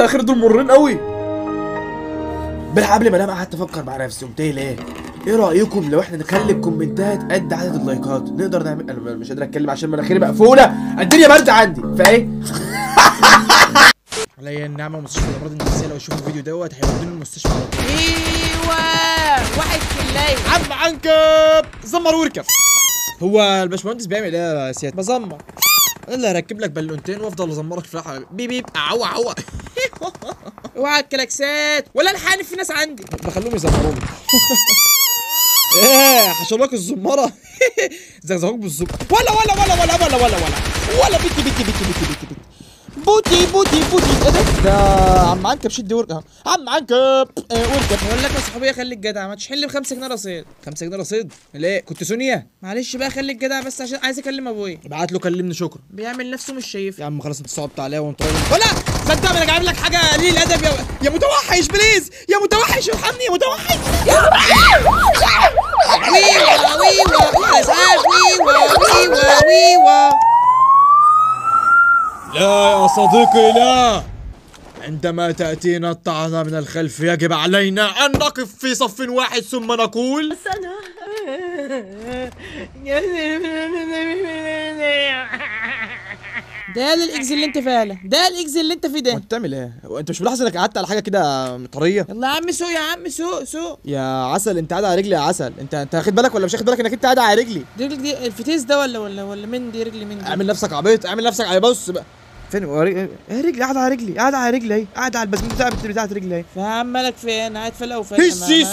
الاخير دول مرين قوي. امبارح قبل ما انام قعدت افكر مع نفسي، قمت قايل ايه رايكم لو احنا نخلي الكومنتات قد عدد اللايكات؟ نقدر نعمل. انا مش قادر اتكلم عشان مناخيري مقفوله، الدنيا برد عندي فايه. عليا النعمه ومستشفى الامراض النفسيه لو يشوفوا الفيديو دوت هيودوني المستشفى على طول. ايوه واحد في الليل. عم عنكب زمر واركب. هو الباشمهندس بيعمل ايه يا سيادة؟ بزمر. انا اللي هركب لك بالونتين وافضل ازمرك في الحلقه. بيب بيب عوا عوا. اوعى الكلاكسات ولا الحانف، في ناس عندي بخليهم يزمروني. ايه حشرلك الزماره. زغزغوك بالزب. ولا بيتي بوتي ايه ده عم عنكب شد ورقه. عم عنكب وركب. بقول لك يا صحوبيه خليك جدع، ما تشحن لي ب 5 جنيه رصيد. 5 جنيه رصيد؟ ليه كنت سونيا؟ معلش بقى خليك جدع بس عشان عايز اكلم ابويا. ابعت له كلمني شكرا. بيعمل نفسه مش شايف. يا عم خلاص انت صعبت عليا وانت ولا صدقني انا جايب لك حاجه قليل الادب يا متوحش بليز يا متوحش ارحمني يا متوحش. لا يا صديقي لا، عندما تأتينا الطعنة من الخلف يجب علينا أن نقف في صف واحد ثم نقول ده الاكس اللي انت فيه ده الاكس اللي انت فيه ده. وانت بتعمل ايه؟ انت مش ملاحظ انك قعدت على حاجه كده طريه؟ يلا يا عم سوق يا عم سوق يا عسل انت قاعد على رجلي يا عسل. انت واخد بالك ولا مش واخد بالك انك انت قاعد على رجلي؟ دي رجلك دي الفتيس ده ولا من دي رجلي من دي؟ اعمل نفسك عبيط، اعمل نفسك عبيط. بص بقى فين رجلي؟ قاعد على رجلي اهي، قاعد على البسمه بتاعت رجلي اهي. فاهم مالك فين؟ قاعد في الاوفاق.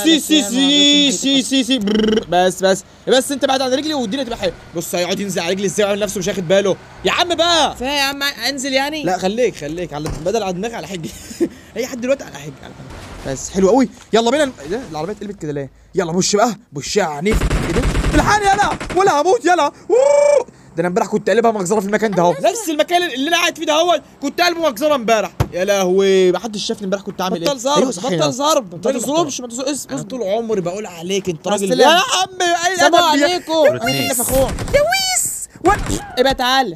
سي بس انت بعد عن رجلي والدنيا تبقى حلوه. بص هيقعد ينزل على رجلي ازاي ويعمل نفسه مش واخد باله. يا عم بقى فاهم يا عم انزل يعني. لا خليك على بدل على دماغي على حجي. اي حد دلوقتي على حجي بس حلو قوي. يلا بينا. ايه ده العربيه اتقلبت كده ليه؟ يلا بوش بقى بوشها عنيف. ايه ده؟ الحقني يلا ولا هموت يلا. ده انا امبارح كنت قلبها مجزره في المكان ده اهو، نفس المكان اللي انا قاعد فيه ده اهو كنت قلبه مجزره امبارح. يا لهوي ما حدش شافني امبارح كنت عامل ايه؟ بطل ضرب بطل ضرب ما تظلمش ما تظلمش. انا طول عمري بقول عليك انت راجل. يا عم سلام عليكم. انا كنت فخور دويس ابقى تعالى.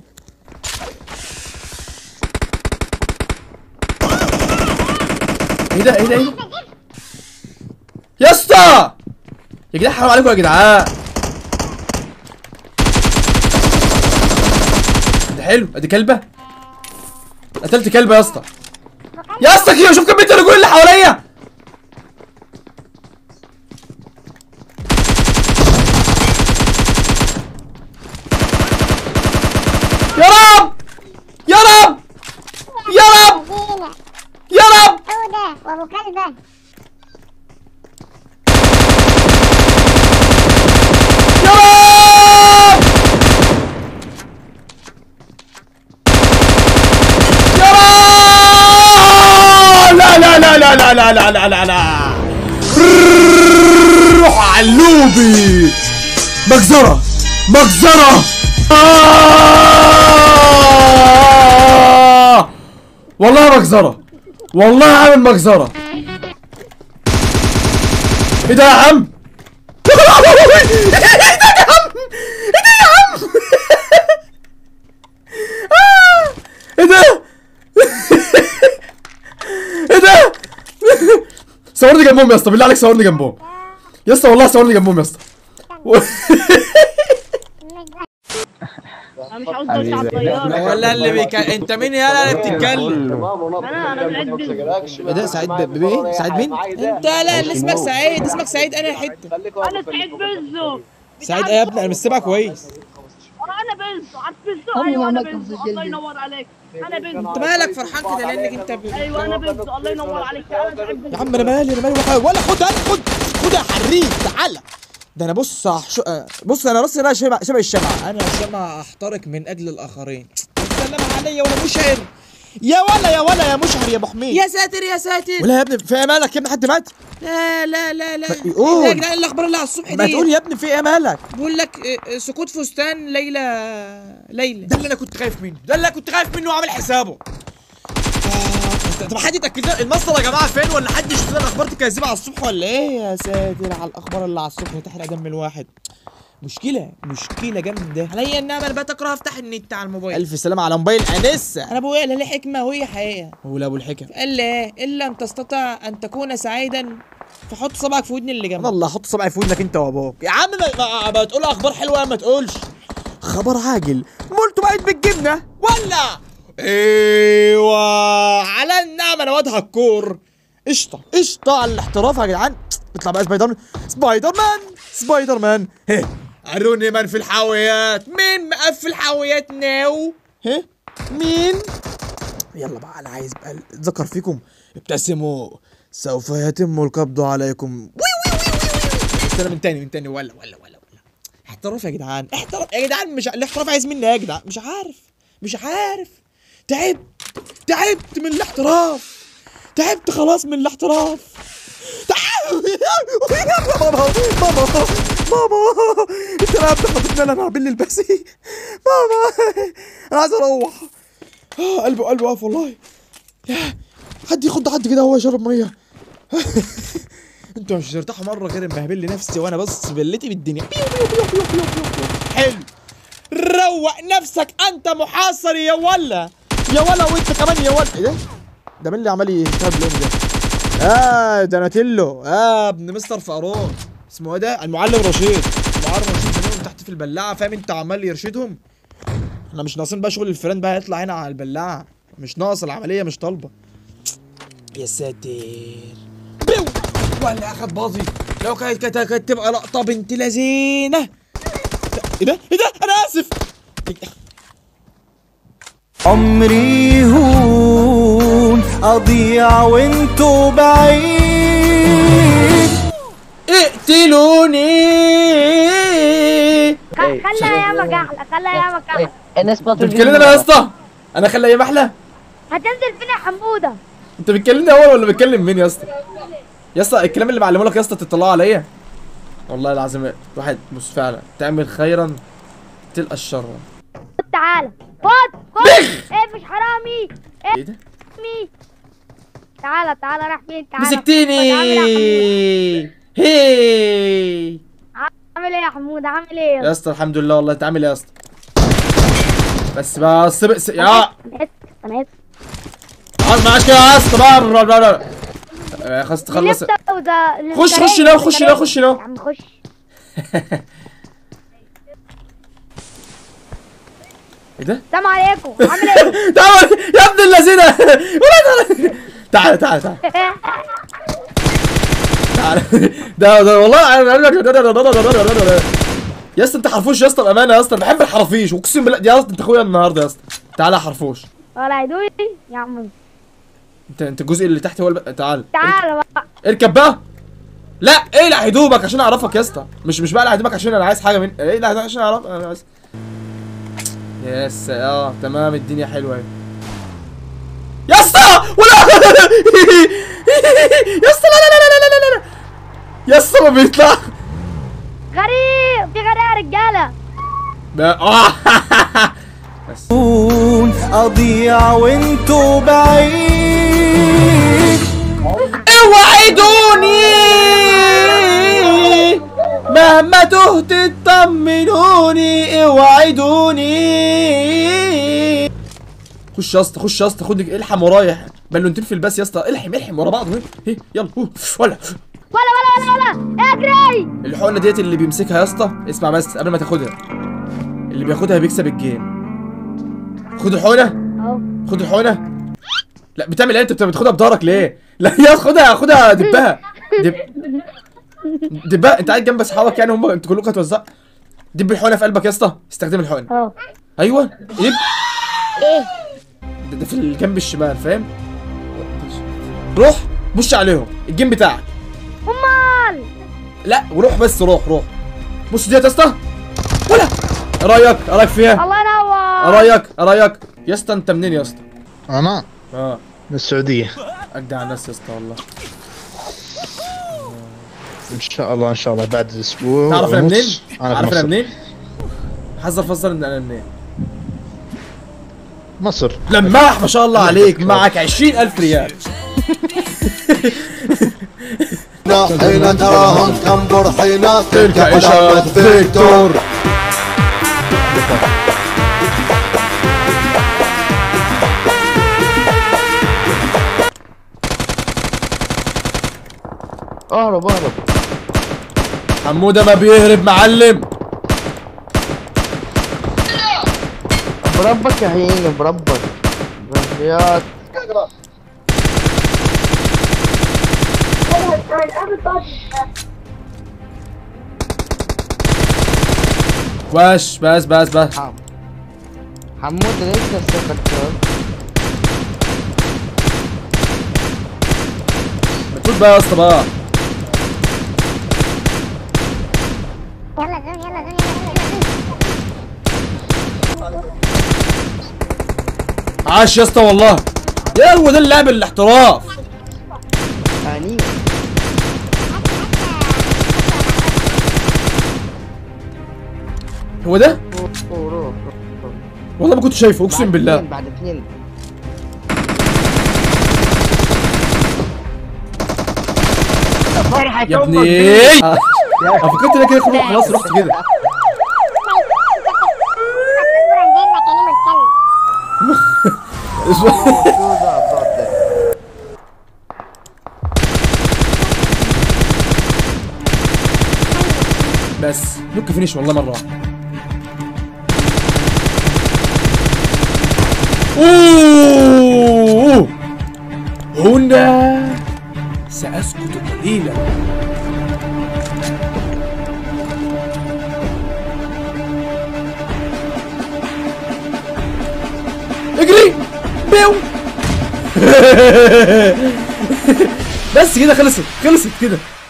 ايه ده يا اسطى يا جدعان حرام عليكم يا جدعان. ده حلو ادي كلبه. قتلت كلبه يا اسطى. يا اسطى كده شوف كميه الرجول اللي حواليا. يا رب يا رب يا رب يا رب. وابو كلبه لا روح علوبي. مجزرة والله مجزرة، والله عامل مجزرة. ايه ده يا عم؟ ايه ده يا عم؟ ايه ده؟ ايه ده؟ صورني جنبهم يا اسطى بالله عليك، صورني جنبهم يا اسطى، والله صورني جنبهم يا اسطى. انا مش عاوز اوصل على الطياره ولا اللي انت مين يالا اللي بتتكلم؟ انا ايه ده سعيد بايه؟ سعيد مين؟ انت لا اللي اسمك سعيد، اسمك سعيد انا حته. انا سعيد بزو. سعيد ايه يا ابني؟ انا مش سامع كويس. انا بزو عارف بزو. ايوه انا بزو الله ينور عليك. انا بزو. انت مالك فرحان كده لانك انت ايوه انا بزو الله ينور عليك. يا عم انا مالي ولا خد يا حريف تعالى. ده انا بص انا راسي انا شبه الشمعة. انا شمعة احترق من اجل الاخرين. السلام عليا وانا مشعر. يا ولا يا مشعر يا ابو حميد. يا ساتر يا ساتر. ولا يا ابني في ايه مالك يا ابني؟ حد مات؟ لا قول يا جدعان الاخبار اللي على الصبح دي. ما تقول يا ابني في ايه مالك؟ بقول لك سقوط فستان ليلى. ده اللي انا كنت خايف منه، وعامل حسابه. طب حد يتاكد لنا المصدر يا جماعه فين؟ ولا حد يشوف لنا الاخبار دي كاذبه على الصبح ولا ايه؟ يا ساتر على الاخبار اللي على الصبح تحرق دم الواحد. مشكله جامده. عليا النعمه انا بقيت اكره افتح النت على الموبايل. الف سلامه على موبايل انسه. انا ابويا قال لي حكمه وهي حقيقه. هو لا ابو الحكم قال لي ايه؟ الا ان تستطيع ان تكون سعيدا فحط صبعك في ودن اللي جنبك. والله حط صبعي في ودنك انت وابوك يا عم. ما تقول اخبار حلوه ما تقولش خبر عاجل. مولتو بقت بالجبنه ولا ايوه على النعمه. انا واد هكور قشطه على الاحتراف يا جدعان. اطلع بقى سبايدر مان. هه قروني من في الحاويات. مين مقفل حاويات ناو؟ هه مين؟ يلا بقى انا عايز بقى اتذكر فيكم. ابتسموا سوف يتم القبض عليكم. استنى من تاني ولا احتراف يا جدعان. احتراف يا جدعان. مش الاحتراف عايز مني يا جدعان. مش عارف تعبت من الاحتراف. تعبت خلاص من الاحتراف. ماما انت لا بتاخدنا انا بالليل بس. ماما انا عايز اروح. قلبي واقف والله. حد يخض حد كده هو يشرب ميه. انتوا مش هترتاحوا مره غير اما اهبل نفسي وانا بص بلتي بالدنيا. حلو. روق نفسك انت محاصر يا ولا وانت كمان يا ولا. ايه ده مين اللي عمال يشرب لهم ده؟ دوناتيلو ابن مستر فارون. اسمه ايه ده؟ المعلم رشيد. بنقول تحت في البلاعه فاهم انت عمال يرشدهم. احنا مش ناقصين بقى شغل الفيران بقى يطلع هنا على البلاعه. مش ناقص العمليه مش طالبه. يا ساتر. بيو ولا اخد باظي. لو كانت تبقى لقطه بنت لذينه. ايه ده انا اسف. عمري هون اضيع وانتو بعيد. اقتلوني. خلي ايامك احلى. الناس انت بتكلمني انا يا اسطى؟ انا خلي ايام احلى؟ هتنزل فين يا حموده؟ انت بتكلمني اول ولا بتكلم مين يا اسطى؟ يا اسطى الكلام اللي معلمه لك يا اسطى تطلعه عليا. والله العظيم واحد بص فعلا تعمل خيرا تلقى الشر. تعالى خد ايه مش حرامي. ايه ده؟ تعالى راح فين؟ تعالى مسكتيني. هي عامل ايه يا حمود؟ عامل ايه يا اسطى؟ الحمد لله والله. انت عامل ايه يا اسطى؟ بس يا انا اسف معاش كده يا اسطى بره. خلاص تخلص. خش نام. يا عم خش. ايه ده؟ السلام عليكم. عامل ايه؟ تعال يا ابن اللذينه. تعال ده والله يا اسطى. انت حرفوش يا اسطى بامانه يا اسطى. بحب الحرافيش واقسم بالله. يا اسطى انت اخويا النهارده يا اسطى. تعالى يا حرفوش. ولا هيدوي يا عم. انت الجزء اللي تحت هو تعالى بقى اركب بقى. لا اقلع هدومك عشان اعرفك يا اسطى. مش بقلع هدومك عشان انا عايز حاجه من اقلع هدومك عشان اعرف. انا عايز يس تمام. الدنيا حلوه اهي يا اسطى. ولا يا اسطى لا يا اسطى ما بيطلع. غريب. في غريب يا رجاله. بس اضيع وانتو بعيد. اوعدوني مهما تهت اطمنوني. اوعدوني. خش يا اسطى خد الحم ورايا. بالونتين في الباس يا اسطى. الحم ورا بعض. يلا ولا اجري. الحقنه ديت اللي بيمسكها يا اسطى. اسمع بس قبل ما تاخدها. اللي بياخدها بيكسب الجيم. خد الحقنه اهو. خد الحقنه. لا بتعمل ايه؟ انت بتاخدها بضهرك ليه؟ لا يا خدها دبها. دبها. انت قاعد جنب اصحابك يعني هم انتوا كلكم هتوزعوا. دب الحقنه في قلبك يا اسطى. استخدم الحقنه. اهو. ايوه دب. ايه ده في الجنب الشمال فاهم؟ روح بص عليهم الجيم بتاعك. امال لا وروح بس روح بص ديت يا اسطى. ولا رايك فيها؟ الله ينور. رايك يا اسطى. انت منين يا اسطى؟ انا من السعوديه. اجدع الناس يا اسطى والله. ان شاء الله بعد اسبوع. تعرف انا منين؟ عارف انا منين؟ حذر فصل ان انا منين؟ مصر. لماح ما شاء الله عليك. معك 20,000 ريال. أبنائنا حين تراهم تنبر حين تلك علامة فيكتور. اهرب اهرب. حموده ما بيهرب معلم. بربك يا هيني بربك. برديات. واش بس حمود ليش تستفدت؟ بتقول بقى يا اسطى بقى. يلا زون يلا زون يلا. عاش يا اسطى والله. يا هو ده اللعب الاحتراف. اني هو ده؟ والله ما كنت شايفه اقسم بالله. بعد اثنين. يا ابني فكرت انا كده خلاص رحت كده. بس لوك فينيش والله مره واحده. اوه هنا سأسكت قليلا. اجري بيو. بس كده خلصت كده.